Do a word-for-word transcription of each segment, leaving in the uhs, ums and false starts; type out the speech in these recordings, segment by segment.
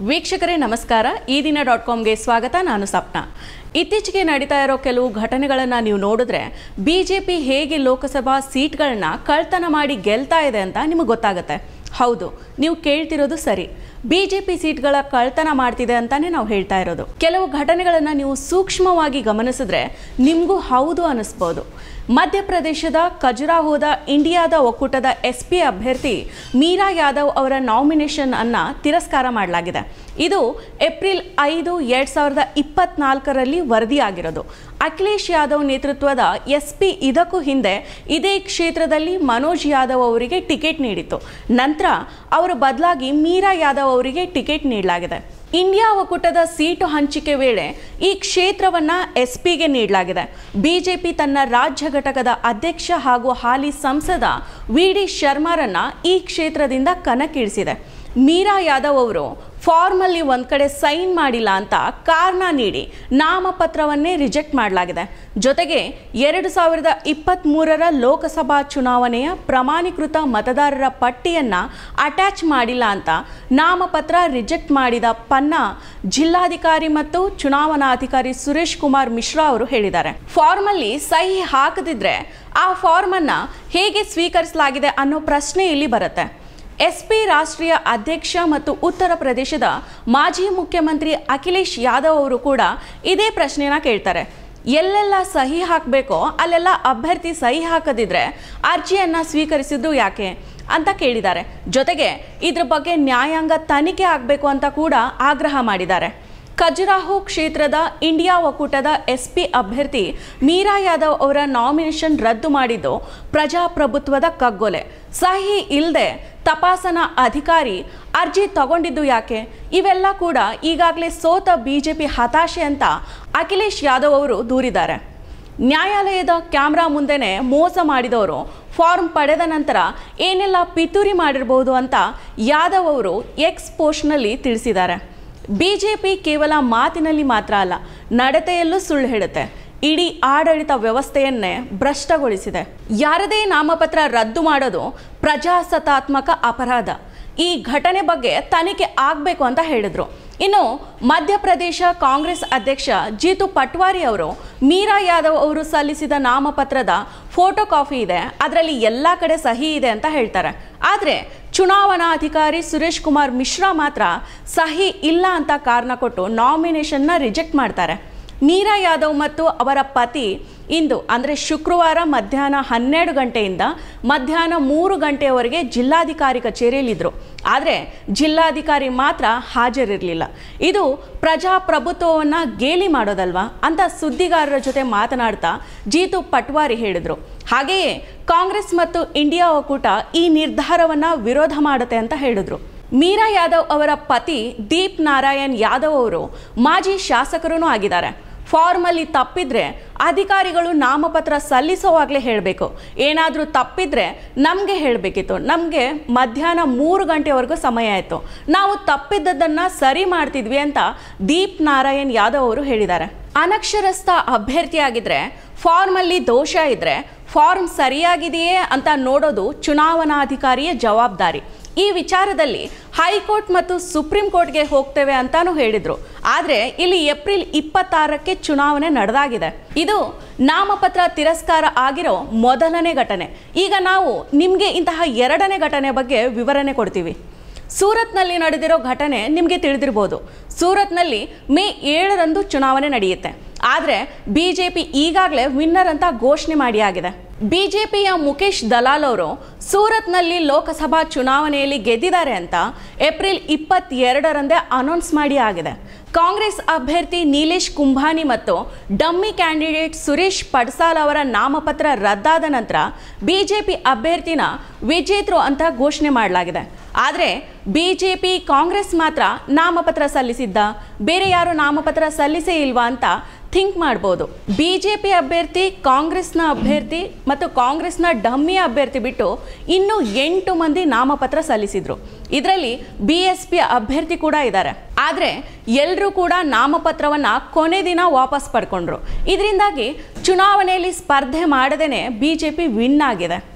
ವೀಕ್ಷಕರೇ ನಮಸ್ಕಾರ ಈ ದಿನ ಡಾಟ್ ಕಾಮ್ಗೆ ಸ್ವಾಗತ. ನಾನು ಸಪ್ನಾ. ಇತ್ತೀಚೆಗೆ ನಡೀತಾ ಇರೋ ಕೆಲವು ಘಟನೆಗಳನ್ನು ನೀವು ನೋಡಿದ್ರೆ ಬಿಜೆಪಿ ಹೇಗೆ ಲೋಕಸಭಾ ಸೀಟ್ಗಳನ್ನ ಕಳ್ತನ ಮಾಡಿ ಗೆಲ್ತಾ ಇದೆ ಅಂತ ನಿಮಗೆ ಗೊತ್ತಾಗುತ್ತೆ. ಹೌದು, ನೀವು ಕೇಳ್ತಿರೋದು ಸರಿ. ಬಿಜೆಪಿ ಸೀಟ್ಗಳ ಕಳ್ತನ ಮಾಡ್ತಿದೆ ಅಂತಾನೆ ನಾವು ಹೇಳ್ತಾ ಇರೋದು. ಕೆಲವು ಘಟನೆಗಳನ್ನು ನೀವು ಸೂಕ್ಷ್ಮವಾಗಿ ಗಮನಿಸಿದ್ರೆ ನಿಮಗೂ ಹೌದು ಅನ್ನಿಸ್ಬೋದು. ಮಧ್ಯಪ್ರದೇಶದ ಖಜುರಾಹೋದ ಇಂಡಿಯಾದ ಒಕ್ಕೂಟದ ಎಸ್ ಪಿ ಅಭ್ಯರ್ಥಿ ಮೀರಾ ಯಾದವ್ ಅವರ ನಾಮಿನೇಷನ್ ಅನ್ನ ತಿರಸ್ಕಾರ ಮಾಡಲಾಗಿದೆ. ಇದು ಏಪ್ರಿಲ್ ಐದು ಎರಡ್ ಸಾವಿರದ ಇಪ್ಪತ್ನಾಲ್ಕರಲ್ಲಿ ವರದಿಯಾಗಿರೋದು. ಅಖಿಲೇಶ್ ಯಾದವ್ ನೇತೃತ್ವದ ಎಸ್ ಪಿ ಇದಕ್ಕೂ ಹಿಂದೆ ಇದೇ ಕ್ಷೇತ್ರದಲ್ಲಿ ಮನೋಜ್ ಯಾದವ್ ಅವರಿಗೆ ಟಿಕೆಟ್ ನೀಡಿತ್ತು. ನಂತರ ಅವರ ಬದಲಾಗಿ ಮೀರಾ ಯಾದವ್ ಅವರಿಗೆ ಟಿಕೆಟ್ ನೀಡಲಾಗಿದೆ. ಇಂಡಿಯಾ ಒಕ್ಕೂಟದ ಸೀಟು ಹಂಚಿಕೆ ವೇಳೆ ಈ ಕ್ಷೇತ್ರವನ್ನ ಎಸ್ ಪಿಗೆ ನೀಡಲಾಗಿದೆ. ಬಿಜೆಪಿ ತನ್ನ ರಾಜ್ಯ ಘಟಕದ ಅಧ್ಯಕ್ಷ ಹಾಗೂ ಹಾಲಿ ಸಂಸದ ವಿ ಡಿ ಶರ್ಮಾರನ್ನ ಈ ಕ್ಷೇತ್ರದಿಂದ ಕಣಕ್ಕಿಳಿಸಿದೆ. ಮೀರಾ ಯಾದವ್ ಅವರು ಫಾರ್ಮಲ್ಲಿ ಒಂದು ಕಡೆ ಸೈನ್ ಮಾಡಿಲ್ಲ ಅಂತ ಕಾರಣ ನೀಡಿ ನಾಮಪತ್ರವನ್ನೇ ರಿಜೆಕ್ಟ್ ಮಾಡಲಾಗಿದೆ. ಜೊತೆಗೆ ಎರಡು ಸಾವಿರದ ಇಪ್ಪತ್ತ್ಮೂರರ ಲೋಕಸಭಾ ಚುನಾವಣೆಯ ಪ್ರಮಾಣೀಕೃತ ಮತದಾರರ ಪಟ್ಟಿಯನ್ನು ಅಟ್ಯಾಚ್ ಮಾಡಿಲ್ಲ ಅಂತ ನಾಮಪತ್ರ ರಿಜೆಕ್ಟ್ ಮಾಡಿದ ಪನ್ನ ಜಿಲ್ಲಾಧಿಕಾರಿ ಮತ್ತು ಚುನಾವಣಾಧಿಕಾರಿ ಸುರೇಶ್ ಕುಮಾರ್ ಮಿಶ್ರಾ ಅವರು ಹೇಳಿದ್ದಾರೆ. ಫಾರ್ಮಲ್ಲಿ ಸಹಿ ಹಾಕದಿದ್ರೆ ಆ ಫಾರ್ಮನ್ನು ಹೇಗೆ ಸ್ವೀಕರಿಸಲಾಗಿದೆ ಅನ್ನೋ ಪ್ರಶ್ನೆ ಇಲ್ಲಿ ಬರುತ್ತೆ. ಎಸ್ ಪಿ ರಾಷ್ಟ್ರೀಯ ಅಧ್ಯಕ್ಷ ಮತ್ತು ಉತ್ತರ ಪ್ರದೇಶದ ಮಾಜಿ ಮುಖ್ಯಮಂತ್ರಿ ಅಖಿಲೇಶ್ ಯಾದವ್ ಅವರು ಕೂಡ ಇದೇ ಪ್ರಶ್ನೆನ ಕೇಳ್ತಾರೆ. ಎಲ್ಲೆಲ್ಲ ಸಹಿ ಹಾಕಬೇಕೋ ಅಲ್ಲೆಲ್ಲ ಅಭ್ಯರ್ಥಿ ಸಹಿ ಹಾಕದಿದ್ರೆ ಅರ್ಜಿಯನ್ನು ಸ್ವೀಕರಿಸಿದ್ದು ಯಾಕೆ ಅಂತ ಕೇಳಿದ್ದಾರೆ. ಜೊತೆಗೆ ಇದ್ರ ಬಗ್ಗೆ ನ್ಯಾಯಾಂಗ ತನಿಖೆ ಆಗಬೇಕು ಅಂತ ಕೂಡ ಆಗ್ರಹ ಮಾಡಿದ್ದಾರೆ. ಖಜುರಾಹೋ ಕ್ಷೇತ್ರದ ಇಂಡಿಯಾ ಒಕ್ಕೂಟದ ಎಸ್ ಪಿ ಅಭ್ಯರ್ಥಿ ಮೀರಾ ಯಾದವ್ ಅವರ ನಾಮಿನೇಷನ್ ರದ್ದು ಮಾಡಿದ್ದು ಪ್ರಜಾಪ್ರಭುತ್ವದ ಕಗ್ಗೊಲೆ. ಸಹಿ ಇಲ್ಲದೆ ತಪಾಸಣಾ ಅಧಿಕಾರಿ ಅರ್ಜಿ ತಗೊಂಡಿದ್ದು ಯಾಕೆ? ಇವೆಲ್ಲ ಕೂಡ ಈಗಾಗಲೇ ಸೋತ ಬಿಜೆಪಿ ಹತಾಶೆ ಅಂತ ಅಖಿಲೇಶ್ ಯಾದವ್ ಅವರು ದೂರಿದ್ದಾರೆ. ನ್ಯಾಯಾಲಯದ ಕ್ಯಾಮ್ರಾ ಮುಂದೆನೆ ಮೋಸ ಮಾಡಿದವರು ಫಾರ್ಮ್ ಪಡೆದ ನಂತರ ಏನೆಲ್ಲ ಪಿತೂರಿ ಮಾಡಿರಬಹುದು ಅಂತ ಯಾದವ್ ಅವರು ಎಕ್ಸ್ ಪೋಸ್ಟ್ನಲ್ಲಿ ತಿಳಿಸಿದ್ದಾರೆ. ಬಿಜೆಪಿ ಕೇವಲ ಮಾತಿನಲ್ಲಿ ಮಾತ್ರ ಅಲ್ಲ, ನಡತೆಯಲ್ಲೂ ಸುಳ್ಳು ಹೇಳುತ್ತೆ. ಇಡೀ ಆಡಳಿತ ವ್ಯವಸ್ಥೆಯನ್ನೇ ಭ್ರಷ್ಟಗೊಳಿಸಿದೆ. ಯಾರದೇ ನಾಮಪತ್ರ ರದ್ದು ಮಾಡೋದು ಪ್ರಜಾಸತ್ತಾತ್ಮಕ ಅಪರಾಧ. ಈ ಘಟನೆ ಬಗ್ಗೆ ತನಿಖೆ ಆಗಬೇಕು ಅಂತ ಹೇಳಿದ್ರು. ಇನ್ನು ಮಧ್ಯಪ್ರದೇಶ ಕಾಂಗ್ರೆಸ್ ಅಧ್ಯಕ್ಷ ಜೀತು ಪಟ್ವಾರಿ ಅವರು ಮೀರಾ ಯಾದವ್ ಅವರು ಸಲ್ಲಿಸಿದ ನಾಮಪತ್ರದ ಫೋಟೋ ಕಾಪಿ ಇದೆ, ಅದರಲ್ಲಿ ಎಲ್ಲ ಕಡೆ ಸಹಿ ಇದೆ ಅಂತ ಹೇಳ್ತಾರೆ. ಆದರೆ ಚುನಾವಣಾಧಿಕಾರಿ ಸುರೇಶ್ ಕುಮಾರ್ ಮಿಶ್ರಾ ಮಾತ್ರ ಸಹಿ ಇಲ್ಲ ಅಂತ ಕಾರಣ ಕೊಟ್ಟು ನಾಮಿನೇಷನ್ನ ರಿಜೆಕ್ಟ್ ಮಾಡ್ತಾರೆ. ಮೀರಾ ಯಾದವ್ ಮತ್ತು ಅವರ ಪತಿ ಇಂದು ಅಂದರೆ ಶುಕ್ರವಾರ ಮಧ್ಯಾಹ್ನ ಹನ್ನೆರಡು ಗಂಟೆಯಿಂದ ಮಧ್ಯಾಹ್ನ ಮೂರು ಗಂಟೆಯವರೆಗೆ ಜಿಲ್ಲಾಧಿಕಾರಿ ಕಚೇರಿಯಲ್ಲಿದ್ದರು. ಆದರೆ ಜಿಲ್ಲಾಧಿಕಾರಿ ಮಾತ್ರ ಹಾಜರಿರಲಿಲ್ಲ. ಇದು ಪ್ರಜಾಪ್ರಭುತ್ವವನ್ನು ಗೇಲಿ ಮಾಡೋದಲ್ವಾ ಅಂತ ಸುದ್ದಿಗಾರರ ಜೊತೆ ಮಾತನಾಡ್ತಾ ಜೀತು ಪಟ್ವಾರಿ ಹೇಳಿದರು. ಹಾಗೆಯೇ ಕಾಂಗ್ರೆಸ್ ಮತ್ತು ಇಂಡಿಯಾ ಒಕ್ಕೂಟ ಈ ನಿರ್ಧಾರವನ್ನು ವಿರೋಧ ಮಾಡುತ್ತೆ ಅಂತ ಹೇಳಿದ್ರು. ಮೀರಾ ಯಾದವ್ ಅವರ ಪತಿ ದೀಪ್ ನಾರಾಯಣ್ ಯಾದವ್ ಅವರು ಮಾಜಿ ಶಾಸಕರೂ ಆಗಿದ್ದಾರೆ. ಫಾರ್ಮಲ್ಲಿ ತಪ್ಪಿದ್ರೆ ಅಧಿಕಾರಿಗಳು ನಾಮಪತ್ರ ಸಲ್ಲಿಸೋವಾಗಲೇ ಹೇಳಬೇಕು. ಏನಾದರೂ ತಪ್ಪಿದ್ರೆ ನಮಗೆ ಹೇಳಬೇಕಿತ್ತು. ನಮಗೆ ಮಧ್ಯಾಹ್ನ ಮೂರು ಗಂಟೆವರೆಗೂ ಸಮಯ ಆಯಿತು, ನಾವು ತಪ್ಪಿದ್ದದನ್ನು ಸರಿ ಮಾಡ್ತಿದ್ವಿ ಅಂತ ದೀಪ್ ನಾರಾಯಣ್ ಯಾದವ್ ಅವರು ಹೇಳಿದ್ದಾರೆ. ಅನಕ್ಷರಸ್ಥ ಅಭ್ಯರ್ಥಿಯಾಗಿದ್ದರೆ ಫಾರ್ಮಲ್ಲಿ ದೋಷ ಇದ್ದರೆ ಫಾರ್ಮ್ ಸರಿಯಾಗಿದೆಯೇ ಅಂತ ನೋಡೋದು ಚುನಾವಣಾಧಿಕಾರಿಯ ಜವಾಬ್ದಾರಿ. ಈ ವಿಚಾರದಲ್ಲಿ ಹೈಕೋರ್ಟ್ ಮತ್ತು ಸುಪ್ರೀಂ ಕೋರ್ಟ್ಗೆ ಹೋಗ್ತೇವೆ ಅಂತಾನೂ ಹೇಳಿದರು. ಆದರೆ ಇಲ್ಲಿ ಏಪ್ರಿಲ್ ಇಪ್ಪತ್ತಾರಕ್ಕೆ ಚುನಾವಣೆ ನಡೆದಾಗಿದೆ. ಇದು ನಾಮಪತ್ರ ತಿರಸ್ಕಾರ ಆಗಿರೋ ಮೊದಲನೇ ಘಟನೆ. ಈಗ ನಾವು ನಿಮಗೆ ಇಂತಹ ಎರಡನೇ ಘಟನೆ ಬಗ್ಗೆ ವಿವರಣೆ ಕೊಡ್ತೀವಿ. ಸೂರತ್ನಲ್ಲಿ ನಡೆದಿರೋ ಘಟನೆ ನಿಮಗೆ ತಿಳಿದಿರ್ಬೋದು. ಸೂರತ್ನಲ್ಲಿ ಮೇ ಏಳರಂದು ಚುನಾವಣೆ ನಡೆಯುತ್ತೆ. ಆದರೆ ಬಿಜೆಪಿ ಈಗಾಗಲೇ ವಿನ್ನರ್ ಅಂತ ಘೋಷಣೆ ಮಾಡಿಯಾಗಿದೆ. ಬಿಜೆಪಿಯ ಮುಖೇಶ್ ದಲಾಲ್ ಅವರು ಸೂರತ್ನಲ್ಲಿ ಲೋಕಸಭಾ ಚುನಾವಣೆಯಲ್ಲಿ ಗೆದ್ದಿದ್ದಾರೆ ಅಂತ ಏಪ್ರಿಲ್ ಇಪ್ಪತ್ತೆರಡರಂದೇ ಅನೌನ್ಸ್ ಮಾಡಿ ಆಗಿದೆ. ಕಾಂಗ್ರೆಸ್ ಅಭ್ಯರ್ಥಿ ನೀಲೇಶ್ ಕುಂಭಾನಿ ಮತ್ತು ಡಮ್ಮಿ ಕ್ಯಾಂಡಿಡೇಟ್ ಸುರೇಶ್ ಪಡ್ಸಾಲ್ ಅವರ ನಾಮಪತ್ರ ರದ್ದಾದ ನಂತರ ಬಿಜೆಪಿ ಅಭ್ಯರ್ಥಿನ ವಿಜೇತರು ಅಂತ ಘೋಷಣೆ ಮಾಡಲಾಗಿದೆ. ಆದರೆ ಬಿಜೆಪಿ ಕಾಂಗ್ರೆಸ್ ಮಾತ್ರ ನಾಮಪತ್ರ ಸಲ್ಲಿಸಿದ್ದ, ಬೇರೆ ಯಾರು ನಾಮಪತ್ರ ಸಲ್ಲಿಸೇ ಇಲ್ವಾ ಅಂತ ಥಿಂಕ್ ಮಾಡ್ಬೋದು. ಬಿಜೆಪಿ ಅಭ್ಯರ್ಥಿ, ಕಾಂಗ್ರೆಸ್ನ ಅಭ್ಯರ್ಥಿ ಮತ್ತು ಕಾಂಗ್ರೆಸ್ನ ಡಮ್ಮಿ ಅಭ್ಯರ್ಥಿ ಬಿಟ್ಟು ಇನ್ನೂ ಎಂಟು ಮಂದಿ ನಾಮಪತ್ರ ಸಲ್ಲಿಸಿದ್ರು. ಇದರಲ್ಲಿ ಬಿ ಎಸ್ ಪಿ ಅಭ್ಯರ್ಥಿ ಕೂಡ ಇದ್ದಾರೆ. ಆದರೆ ಎಲ್ಲರೂ ಕೂಡ ನಾಮಪತ್ರವನ್ನು ಕೊನೆ ದಿನ ವಾಪಸ್ ಪಡ್ಕೊಂಡ್ರು. ಇದರಿಂದಾಗಿ ಚುನಾವಣೆಯಲ್ಲಿ ಸ್ಪರ್ಧೆ ಮಾಡದೇನೆ ಬಿಜೆಪಿ ವಿನ್ ಆಗಿದೆ.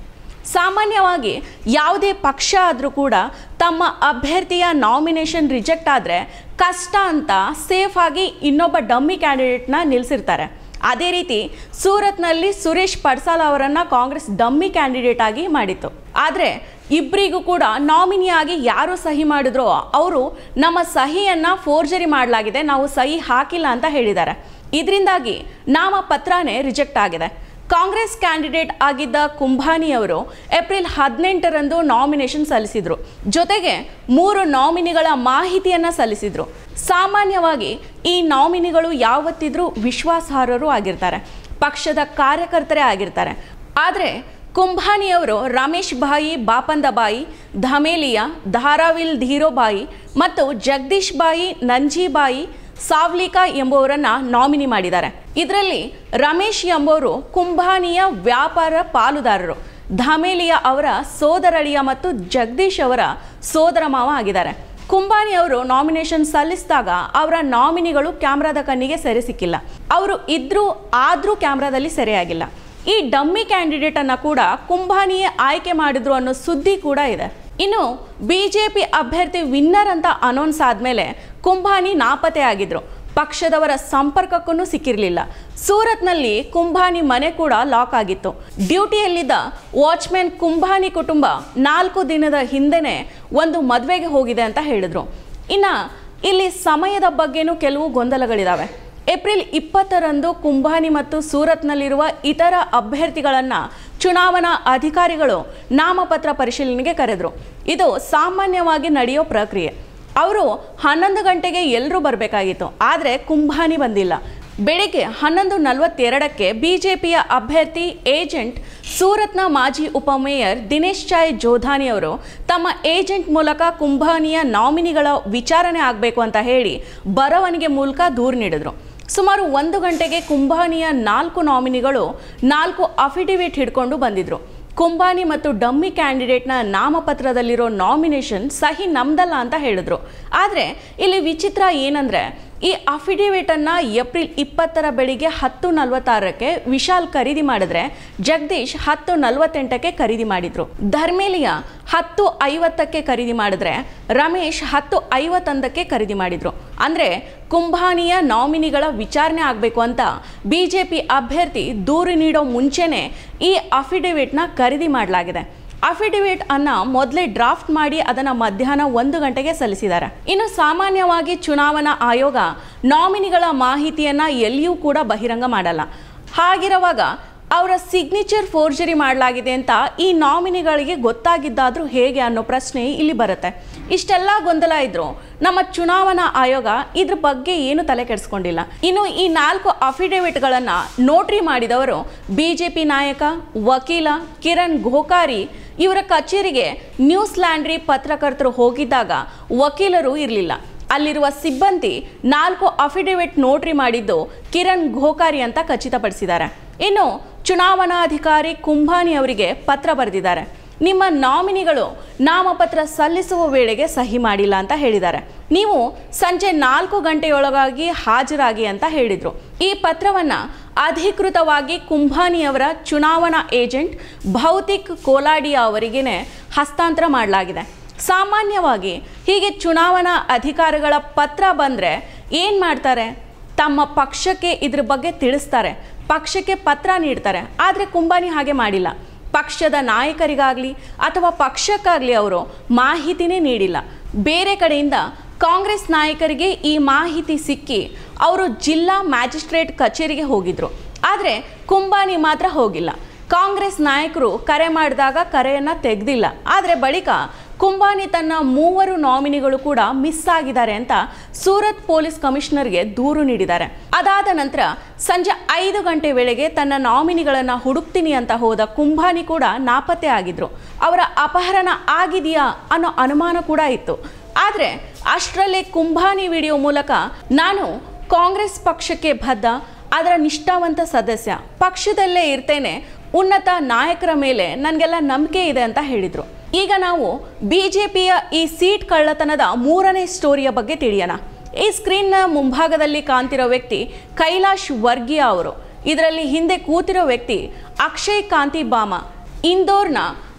ಸಾಮಾನ್ಯವಾಗಿ ಯಾವುದೇ ಪಕ್ಷ ಆದರೂ ಕೂಡ ತಮ್ಮ ಅಭ್ಯರ್ಥಿಯ ನಾಮಿನೇಷನ್ ರಿಜೆಕ್ಟ್ ಆದರೆ ಕಷ್ಟ ಅಂತ ಸೇಫ್ ಆಗಿ ಇನ್ನೊಬ್ಬ ಡಮ್ಮಿ ಕ್ಯಾಂಡಿಡೇಟ್ನ ನಿಲ್ಲಿಸಿರ್ತಾರೆ. ಅದೇ ರೀತಿ ಸೂರತ್ನಲ್ಲಿ ಸುರೇಶ್ ಪಡ್ಸಾಲ್ ಅವರನ್ನು ಕಾಂಗ್ರೆಸ್ ಡಮ್ಮಿ ಕ್ಯಾಂಡಿಡೇಟ್ ಆಗಿ ಮಾಡಿತ್ತು. ಆದರೆ ಇಬ್ಬರಿಗೂ ಕೂಡ ನಾಮಿನಿಯಾಗಿ ಯಾರು ಸಹಿ ಮಾಡಿದ್ರೋ ಅವರು ನಮ್ಮ ಸಹಿಯನ್ನು ಫೋರ್ಜರಿ ಮಾಡಲಾಗಿದೆ, ನಾವು ಸಹಿ ಹಾಕಿಲ್ಲ ಅಂತ ಹೇಳಿದ್ದಾರೆ. ಇದರಿಂದಾಗಿ ನಾಮಪತ್ರನೇ ರಿಜೆಕ್ಟ್ ಆಗಿದೆ. ಕಾಂಗ್ರೆಸ್ ಕ್ಯಾಂಡಿಡೇಟ್ ಆಗಿದ್ದ ಕುಂಭಾನಿ ಅವರು ಏಪ್ರಿಲ್ ಹದಿನೆಂಟರಂದು ನಾಮಿನೇಷನ್ ಸಲ್ಲಿಸಿದ್ರು. ಜೊತೆಗೆ ಮೂರು ನಾಮಿನಿಗಳ ಮಾಹಿತಿಯನ್ನು ಸಲ್ಲಿಸಿದ್ರು. ಸಾಮಾನ್ಯವಾಗಿ ಈ ನಾಮಿನಿಗಳು ಯಾವತ್ತಿದ್ರೂ ವಿಶ್ವಾಸಾರ್ಹರು ಆಗಿರ್ತಾರೆ, ಪಕ್ಷದ ಕಾರ್ಯಕರ್ತರೇ ಆಗಿರ್ತಾರೆ. ಆದರೆ ಕುಂಭಾನಿಯವರು ರಮೇಶ್ ಭಾಯಿ ಬಾಪಂದಬಾಯಿ, ಧಮೇಲಿಯಾ, ಧಾರಾವಿಲ್ ಧೀರೋಬಾಯಿ ಮತ್ತು ಜಗದೀಶ್ ಬಾಯಿ ನಂಜೀಬಾಯಿ ಸಾವ್ಲಿಕಾ ಎಂಬುವರನ್ನ ನಾಮಿನಿ ಮಾಡಿದ್ದಾರೆ. ಇದರಲ್ಲಿ ರಮೇಶ್ ಎಂಬುವರು ಕುಂಭಾನಿಯ ವ್ಯಾಪಾರ ಪಾಲುದಾರರು, ಧಮೇಲಿಯಾ ಅವರ ಸೋದರಳಿಯ ಮತ್ತು ಜಗದೀಶ್ ಅವರ ಸೋದರ ಮಾವ ಆಗಿದ್ದಾರೆ. ಕುಂಭಾನಿ ಅವರು ನಾಮಿನೇಷನ್ ಸಲ್ಲಿಸಿದಾಗ ಅವರ ನಾಮಿನಿಗಳು ಕ್ಯಾಮ್ರಾದ ಕಣ್ಣಿಗೆ ಸೆರೆ ಸಿಕ್ಕಿಲ್ಲ. ಅವರು ಇದ್ರೂ ಆದ್ರೂ ಕ್ಯಾಮ್ರಾದಲ್ಲಿ ಸೆರೆಯಾಗಿಲ್ಲ. ಈ ಡಮ್ಮಿ ಕ್ಯಾಂಡಿಡೇಟ್ ಅನ್ನ ಕೂಡ ಕುಂಭಾನಿಯೇ ಆಯ್ಕೆ ಮಾಡಿದ್ರು ಅನ್ನೋ ಸುದ್ದಿ ಕೂಡ ಇದೆ. ಇನ್ನು ಬಿಜೆಪಿ ಅಭ್ಯರ್ಥಿ ವಿನ್ನರ್ ಅಂತ ಅನೌನ್ಸ್ ಆದಮೇಲೆ ಕುಂಭಾನಿ ನಾಪತ್ತೆ ಆಗಿದ್ರು. ಪಕ್ಷದವರ ಸಂಪರ್ಕಕ್ಕೂ ಸಿಕ್ಕಿರಲಿಲ್ಲ. ಸೂರತ್ನಲ್ಲಿ ಕುಂಭಾನಿ ಮನೆ ಕೂಡ ಲಾಕ್ ಆಗಿತ್ತು. ಡ್ಯೂಟಿಯಲ್ಲಿದ್ದ ವಾಚ್ಮ್ಯಾನ್ ಕುಂಭಾನಿ ಕುಟುಂಬ ನಾಲ್ಕು ದಿನದ ಹಿಂದೆನೇ ಒಂದು ಮದುವೆಗೆ ಹೋಗಿದೆ ಅಂತ ಹೇಳಿದ್ರು. ಇನ್ನು ಇಲ್ಲಿ ಸಮಯದ ಬಗ್ಗೆನೂ ಕೆಲವು ಗೊಂದಲಗಳಿದ್ದಾವೆ. ಏಪ್ರಿಲ್ ಇಪ್ಪತ್ತರಂದು ಕುಂಭಾನಿ ಮತ್ತು ಸೂರತ್ನಲ್ಲಿರುವ ಇತರ ಅಭ್ಯರ್ಥಿಗಳನ್ನು ಚುನಾವಣಾ ಅಧಿಕಾರಿಗಳು ನಾಮಪತ್ರ ಪರಿಶೀಲನೆಗೆ ಕರೆದರು. ಇದು ಸಾಮಾನ್ಯವಾಗಿ ನಡೆಯೋ ಪ್ರಕ್ರಿಯೆ. ಅವರು ಹನ್ನೊಂದು ಗಂಟೆಗೆ ಎಲ್ಲರೂ ಬರಬೇಕಾಗಿತ್ತು, ಆದರೆ ಕುಂಭಾನಿ ಬಂದಿಲ್ಲ. ಬೆಳಗ್ಗೆ ಹನ್ನೊಂದು ನಲವತ್ತೆರಡಕ್ಕೆ ಬಿಜೆಪಿಯ ಅಭ್ಯರ್ಥಿ ಏಜೆಂಟ್ ಸೂರತ್ನ ಮಾಜಿ ಉಪಮೇಯರ್ ದಿನೇಶ್ ಚಾಯ್ ಜೋಧಾನಿ ಅವರು ತಮ್ಮ ಏಜೆಂಟ್ ಮೂಲಕ ಕುಂಭಾನಿಯ ನಾಮಿನಿಗಳ ವಿಚಾರಣೆ ಆಗಬೇಕು ಅಂತ ಹೇಳಿ ಬರವಣಿಗೆ ಮೂಲಕ ದೂರು ನೀಡಿದರು. ಸುಮಾರು ಒಂದು ಗಂಟೆಗೆ ಕುಂಭಾನಿಯ ನಾಲ್ಕು ನಾಮಿನಿಗಳು ನಾಲ್ಕು ಅಫಿಡವಿಟ್ ಹಿಡ್ಕೊಂಡು ಬಂದಿದ್ರು. ಕುಂಭಾನಿ ಮತ್ತು ಡಮ್ಮಿ ಕ್ಯಾಂಡಿಡೇಟ್ನ ನಾಮಪತ್ರದಲ್ಲಿರೋ ನಾಮಿನೇಷನ್ ಸಹಿ ನಮ್ದಲ್ಲ ಅಂತ ಹೇಳಿದ್ರು. ಆದರೆ ಇಲ್ಲಿ ವಿಚಿತ್ರ ಏನಂದರೆ, ಈ ಅಫಿಡವಿಟನ್ನು ಏಪ್ರಿಲ್ ಇಪ್ಪತ್ತರ ಬೆಳಿಗ್ಗೆ ಹತ್ತು ನಲವತ್ತಾರಕ್ಕೆ ವಿಶಾಲ್ ಖರೀದಿ ಮಾಡಿದ್ರೆ ಜಗದೀಶ್ ಹತ್ತು ನಲವತ್ತೆಂಟಕ್ಕೆ ಖರೀದಿ ಮಾಡಿದ್ರು. ಧರ್ಮೇಲಿಯಾ ಹತ್ತು ಐವತ್ತಕ್ಕೆ ಖರೀದಿ ಮಾಡಿದ್ರೆ ರಮೇಶ್ ಹತ್ತು ಐವತ್ತೊಂದಕ್ಕೆ ಖರೀದಿ ಮಾಡಿದ್ರು. ಅಂದರೆ ಕುಂಭಾನಿಯ ನಾಮಿನಿಗಳ ವಿಚಾರಣೆ ಆಗಬೇಕು ಅಂತ ಬಿಜೆಪಿ ಅಭ್ಯರ್ಥಿ ದೂರು ನೀಡೋ ಮುಂಚೆನೇ ಈ ಅಫಿಡವಿಟ್ನ ಖರೀದಿ ಮಾಡಲಾಗಿದೆ. ಅಫಿಡವಿಟ್ ಅನ್ನ ಮೊದಲೇ ಡ್ರಾಫ್ಟ್ ಮಾಡಿ ಅದನ್ನು ಮಧ್ಯಾಹ್ನ ಒಂದು ಗಂಟೆಗೆ ಸಲ್ಲಿಸಿದ್ದಾರೆ. ಇನ್ನು ಸಾಮಾನ್ಯವಾಗಿ ಚುನಾವಣಾ ಆಯೋಗ ನಾಮಿನಿಗಳ ಮಾಹಿತಿಯನ್ನು ಎಲ್ಲಿಯೂ ಕೂಡ ಬಹಿರಂಗ ಮಾಡಲ್ಲ. ಹಾಗಿರುವಾಗ ಅವರ ಸಿಗ್ನೇಚರ್ ಫೋರ್ಜರಿ ಮಾಡಲಾಗಿದೆ ಅಂತ ಈ ನಾಮಿನಿಗಳಿಗೆ ಗೊತ್ತಾಗಿದ್ದಾದ್ರೂ ಹೇಗೆ ಅನ್ನೋ ಪ್ರಶ್ನೆ ಇಲ್ಲಿ ಬರುತ್ತೆ. ಇಷ್ಟೆಲ್ಲ ಗೊಂದಲ ಇದ್ರು ನಮ್ಮ ಚುನಾವಣಾ ಆಯೋಗ ಇದ್ರ ಬಗ್ಗೆ ಏನು ತಲೆ ಕೆಡಿಸ್ಕೊಂಡಿಲ್ಲ. ಇನ್ನು ಈ ನಾಲ್ಕು ಅಫಿಡವಿಟ್ಗಳನ್ನು ನೋಟ್ರಿ ಮಾಡಿದವರು ಬಿಜೆಪಿ ನಾಯಕ ವಕೀಲ ಕಿರಣ್ ಘೋಕಾರಿ. ಇವರ ಕಚೇರಿಗೆ ನ್ಯೂಸ್ ಲ್ಯಾಂಡ್ರಿ ಪತ್ರಕರ್ತರು ಹೋಗಿದ್ದಾಗ ವಕೀಲರು ಇರಲಿಲ್ಲ. ಅಲ್ಲಿರುವ ಸಿಬ್ಬಂದಿ ನಾಲ್ಕು ಅಫಿಡವಿಟ್ ನೋಟ್ರಿ ಮಾಡಿದ್ದು ಕಿರಣ್ ಘೋಕಾರಿ ಅಂತ ಖಚಿತಪಡಿಸಿದ್ದಾರೆ. ಇನ್ನು ಚುನಾವಣಾಧಿಕಾರಿ ಕುಂಭಾನಿ ಅವರಿಗೆ ಪತ್ರ ಬರೆದಿದ್ದಾರೆ. ನಿಮ್ಮ ನಾಮಿನಿಗಳು ನಾಮಪತ್ರ ಸಲ್ಲಿಸುವ ವೇಳೆಗೆ ಸಹಿ ಮಾಡಿಲ್ಲ ಅಂತ ಹೇಳಿದ್ದಾರೆ. ನೀವು ಸಂಜೆ ನಾಲ್ಕು ಗಂಟೆಯೊಳಗಾಗಿ ಹಾಜರಾಗಿ ಅಂತ ಹೇಳಿದರು. ಈ ಪತ್ರವನ್ನು ಅಧಿಕೃತವಾಗಿ ಕುಂಭಾನಿಯವರ ಚುನಾವಣಾ ಏಜೆಂಟ್ ಭೌತಿಕ್ ಕೋಲಾಡಿಯಾ ಅವರಿಗೇ ಹಸ್ತಾಂತರ ಮಾಡಲಾಗಿದೆ. ಸಾಮಾನ್ಯವಾಗಿ ಹೀಗೆ ಚುನಾವಣಾ ಅಧಿಕಾರಿಗಳ ಪತ್ರ ಬಂದರೆ ಏನು ಮಾಡ್ತಾರೆ? ತಮ್ಮ ಪಕ್ಷಕ್ಕೆ ಇದ್ರ ಬಗ್ಗೆ ತಿಳಿಸ್ತಾರೆ, ಪಕ್ಷಕ್ಕೆ ಪತ್ರ ನೀಡ್ತಾರೆ. ಆದರೆ ಕುಂಭಾನಿ ಹಾಗೆ ಮಾಡಿಲ್ಲ. ಪಕ್ಷದ ನಾಯಕರಿಗಾಗಲಿ ಅಥವಾ ಪಕ್ಷಕ್ಕಾಗಲಿ ಅವರು ಮಾಹಿತಿನೇ ನೀಡಿಲ್ಲ. ಬೇರೆ ಕಡೆಯಿಂದ ಕಾಂಗ್ರೆಸ್ ನಾಯಕರಿಗೆ ಈ ಮಾಹಿತಿ ಸಿಕ್ಕಿ ಅವರು ಜಿಲ್ಲಾ ಮ್ಯಾಜಿಸ್ಟ್ರೇಟ್ ಕಚೇರಿಗೆ ಹೋಗಿದ್ರು. ಆದರೆ ಕುಂಭಾನಿ ಮಾತ್ರ ಹೋಗಿಲ್ಲ. ಕಾಂಗ್ರೆಸ್ ನಾಯಕರು ಕರೆ ಮಾಡಿದಾಗ ಕರೆಯನ್ನು ತೆಗೆದಿಲ್ಲ. ಆದರೆ ಬಳಿಕ ಕುಂಭಾನಿ ತನ್ನ ಮೂವರು ನಾಮಿನಿಗಳು ಕೂಡ ಮಿಸ್ ಆಗಿದ್ದಾರೆ ಅಂತ ಸೂರತ್ ಪೊಲೀಸ್ ಕಮಿಷನರ್ಗೆ ದೂರು ನೀಡಿದ್ದಾರೆ. ಅದಾದ ನಂತರ ಸಂಜೆ ಐದು ಗಂಟೆ ವೇಳೆಗೆ ತನ್ನ ನಾಮಿನಿಗಳನ್ನು ಹುಡುಕ್ತೀನಿ ಅಂತ ಹೋದ ಕುಂಭಾನಿ ಕೂಡ ನಾಪತ್ತೆ ಆಗಿದ್ರು. ಅವರ ಅಪಹರಣ ಆಗಿದೆಯಾ ಅನ್ನೋ ಅನುಮಾನ ಕೂಡ ಇತ್ತು. ಆದರೆ ಅಷ್ಟರಲ್ಲೇ ಕುಂಭಾನಿ ವಿಡಿಯೋ ಮೂಲಕ ನಾನು ಕಾಂಗ್ರೆಸ್ ಪಕ್ಷಕ್ಕೆ ಬದ್ಧ, ಅದರ ನಿಷ್ಠಾವಂತ ಸದಸ್ಯ, ಪಕ್ಷದಲ್ಲೇ ಇರ್ತೇನೆ, ಉನ್ನತ ನಾಯಕರ ಮೇಲೆ ನನಗೆಲ್ಲ ನಂಬಿಕೆ ಇದೆ ಅಂತ ಹೇಳಿದರು. ಈಗ ನಾವು ಬಿಜೆಪಿಯ ಈ ಸೀಟ್ ಕಳ್ಳತನದ ಮೂರನೇ ಸ್ಟೋರಿಯ ಬಗ್ಗೆ ತಿಳಿಯೋಣ. ಈ ಸ್ಕ್ರೀನ್ನ ಮುಂಭಾಗದಲ್ಲಿ ಕಾಣ್ತಿರೋ ವ್ಯಕ್ತಿ ಕೈಲಾಶ್ ವರ್ಗಿಯ ಅವರು. ಇದರಲ್ಲಿ ಹಿಂದೆ ಕೂತಿರೋ ವ್ಯಕ್ತಿ ಅಕ್ಷಯ್ ಕಾಂತಿ ಬಾಮ. ಇಂದೋರ್ನ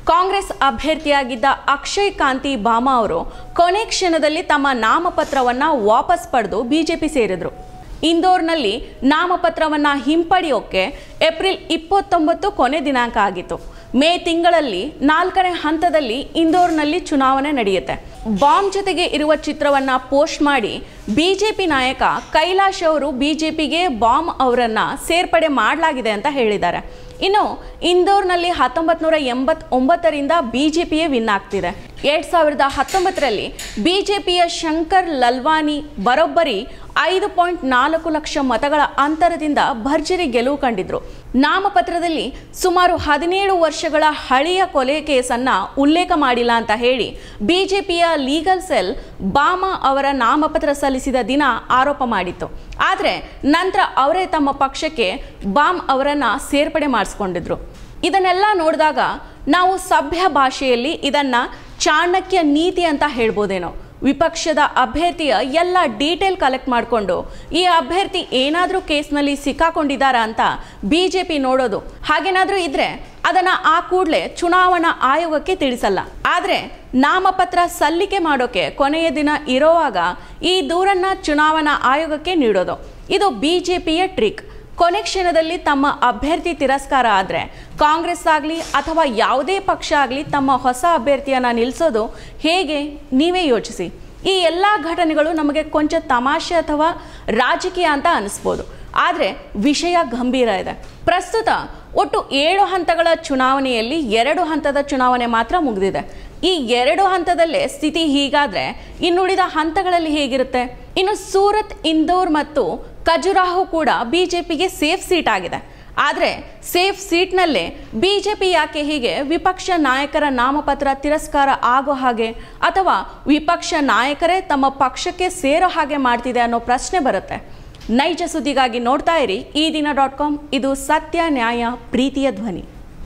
ಕಾಂಗ್ರೆಸ್ ಅಭ್ಯರ್ಥಿಯಾಗಿದ್ದ ಅಕ್ಷಯ್ ಕಾಂತಿ ಬಾಮಾ ಅವರು ಕೊನೆ ಕ್ಷಣದಲ್ಲಿ ತಮ್ಮ ನಾಮಪತ್ರವನ್ನು ವಾಪಸ್ ಪಡೆದು ಬಿಜೆಪಿ ಸೇರಿದ್ರು. ಇಂದೋರ್ನಲ್ಲಿ ನಾಮಪತ್ರವನ್ನು ಹಿಂಪಡೆಯೋಕೆ ಏಪ್ರಿಲ್ ಇಪ್ಪತ್ತೊಂಬತ್ತು ಕೊನೆ ದಿನಾಂಕ ಆಗಿತ್ತು. ಮೇ ತಿಂಗಳಲ್ಲಿ ನಾಲ್ಕನೇ ಹಂತದಲ್ಲಿ ಇಂದೋರ್ನಲ್ಲಿ ಚುನಾವಣೆ ನಡೆಯುತ್ತೆ. ಬಾಂಬ್ ಜೊತೆಗೆ ಇರುವ ಚಿತ್ರವನ್ನ ಪೋಸ್ಟ್ ಮಾಡಿ ಬಿಜೆಪಿ ನಾಯಕ ಕೈಲಾಶ್ ಅವರು ಬಿಜೆಪಿಗೆ ಬಾಂಬ್ ಅವರನ್ನ ಸೇರ್ಪಡೆ ಮಾಡಲಾಗಿದೆ ಅಂತ ಹೇಳಿದ್ದಾರೆ. ಇನ್ನು ಇಂದೋರ್ನಲ್ಲಿ ಹತ್ತೊಂಬತ್ತು ನೂರ ಎಂಬತ್ತೊಂಬತ್ತರಿಂದ ಬಿಜೆಪಿಯೇ ವಿನ್ ಆಗ್ತಿದೆ. ಎರಡ್ ಸಾವಿರದ ಹತ್ತೊಂಬತ್ತರಲ್ಲಿ ಬಿಜೆಪಿಯ ಶಂಕರ್ ಲಲ್ವಾನಿ ಬರೋಬ್ಬರಿ ಐದು ಪಾಯಿಂಟ್ ನಾಲ್ಕು ಲಕ್ಷ ಮತಗಳ ಅಂತರದಿಂದ ಭರ್ಜರಿ ಗೆಲುವು ಕಂಡಿದ್ರು. ನಾಮಪತ್ರದಲ್ಲಿ ಸುಮಾರು ಹದಿನೇಳು ವರ್ಷಗಳ ಹಳೆಯ ಕೊಲೆ ಕೇಸನ್ನ ಉಲ್ಲೇಖ ಮಾಡಿಲ್ಲ ಅಂತ ಹೇಳಿ ಬಿಜೆಪಿಯ ಲೀಗಲ್ ಸೆಲ್ ಬಾಮಾ ಅವರ ನಾಮಪತ್ರ ಸಲ್ಲಿಸಿದ ದಿನ ಆರೋಪ ಮಾಡಿತ್ತು. ಆದರೆ ನಂತರ ಅವರೇ ತಮ್ಮ ಪಕ್ಷಕ್ಕೆ ಬಾಮ್ ಅವರನ್ನ ಸೇರ್ಪಡೆ ಮಾಡಿಸ್ಕೊಂಡಿದ್ರು. ಇದನ್ನೆಲ್ಲ ನೋಡಿದಾಗ ನಾವು ಸಭ್ಯ ಭಾಷೆಯಲ್ಲಿ ಇದನ್ನ ಚಾಣಕ್ಯ ನೀತಿ ಅಂತ ಹೇಳ್ಬೋದೇನೋ. ವಿಪಕ್ಷದ ಅಭ್ಯರ್ಥಿಯ ಎಲ್ಲ ಡೀಟೇಲ್ ಕಲೆಕ್ಟ್ ಮಾಡಿಕೊಂಡು ಈ ಅಭ್ಯರ್ಥಿ ಏನಾದರೂ ಕೇಸ್ನಲ್ಲಿ ಸಿಕ್ಕಾಕೊಂಡಿದ್ದಾರಾ ಅಂತ ಬಿಜೆಪಿ ನೋಡೋದು. ಹಾಗೇನಾದರೂ ಇದ್ರೆ ಅದನ್ನ ಆ ಕೂಡಲೇ ಚುನಾವಣಾ ಆಯೋಗಕ್ಕೆ ತಿಳಿಸಲ್ಲ. ಆದರೆ ನಾಮಪತ್ರ ಸಲ್ಲಿಕೆ ಮಾಡೋಕೆ ಕೊನೆಯ ದಿನ ಇರೋವಾಗ ಈ ದೂರನ್ನ ಚುನಾವಣಾ ಆಯೋಗಕ್ಕೆ ನೀಡೋದು. ಇದು ಬಿಜೆಪಿಯ ಟ್ರಿಕ್. ಕೊನೆ ಕ್ಷಣದಲ್ಲಿ ತಮ್ಮ ಅಭ್ಯರ್ಥಿ ತಿರಸ್ಕಾರ ಆದರೆ ಕಾಂಗ್ರೆಸ್ ಆಗಲಿ ಅಥವಾ ಯಾವುದೇ ಪಕ್ಷ ಆಗಲಿ ತಮ್ಮ ಹೊಸ ಅಭ್ಯರ್ಥಿಯನ್ನು ನಿಲ್ಲಿಸೋದು ಹೇಗೆ ನೀವೇ ಯೋಚಿಸಿ. ಈ ಎಲ್ಲ ಘಟನೆಗಳು ನಮಗೆ ಕೊಂಚ ತಮಾಷೆ ಅಥವಾ ರಾಜಕೀಯ ಅಂತ ಅನಿಸ್ಬೋದು, ಆದರೆ ವಿಷಯ ಗಂಭೀರ ಇದೆ. ಪ್ರಸ್ತುತ ಒಟ್ಟು ಏಳು ಹಂತಗಳ ಚುನಾವಣೆಯಲ್ಲಿ ಎರಡು ಹಂತದ ಚುನಾವಣೆ ಮಾತ್ರ ಮುಗಿದಿದೆ. ಈ ಎರಡು ಹಂತದಲ್ಲೇ ಸ್ಥಿತಿ ಹೀಗಾದರೆ ಇನ್ನುಳಿದ ಹಂತಗಳಲ್ಲಿ ಹೇಗಿರುತ್ತೆ? ಇನ್ನು ಸೂರತ್, ಇಂದೋರ್ ಮತ್ತು ಖಜುರಾಹೋ ಕೂಡ ಬಿಜೆಪಿಗೆ ಸೇಫ್ ಸೀಟ್ ಆಗಿದೆ. ಆದರೆ ಸೇಫ್ ಸೀಟ್ನಲ್ಲೇ ಬಿಜೆಪಿ ಯಾಕೆ ಹೀಗೆ ವಿಪಕ್ಷ ನಾಯಕರ ನಾಮಪತ್ರ ತಿರಸ್ಕಾರ ಆಗೋ ಹಾಗೆ ಅಥವಾ ವಿಪಕ್ಷ ನಾಯಕರೇ ತಮ್ಮ ಪಕ್ಷಕ್ಕೆ ಸೇರೋ ಹಾಗೆ ಮಾಡ್ತಿದೆ ಅನ್ನೋ ಪ್ರಶ್ನೆ ಬರುತ್ತೆ. ನೈಜ ಸುದ್ದಿಗಾಗಿ ನೋಡ್ತಾ ಇರಿ ಈ ದಿನ ಡಾಟ್ ಕಾಮ್. ಇದು ಸತ್ಯ, ನ್ಯಾಯ, ಪ್ರೀತಿಯ ಧ್ವನಿ.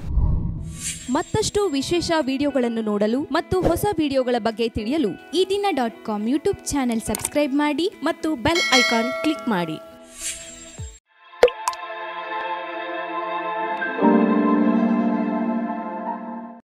ಮತ್ತಷ್ಟು ವಿಶೇಷ ವಿಡಿಯೋಗಳನ್ನು ನೋಡಲು ಮತ್ತು ಹೊಸ ವಿಡಿಯೋಗಳ ಬಗ್ಗೆ ತಿಳಿಯಲು Ee Dina dot com YouTube channel subscribe ಮಾಡಿ ಮತ್ತು ಬೆಲ್ ಐಕಾನ್ ಕ್ಲಿಕ್ ಮಾಡಿ.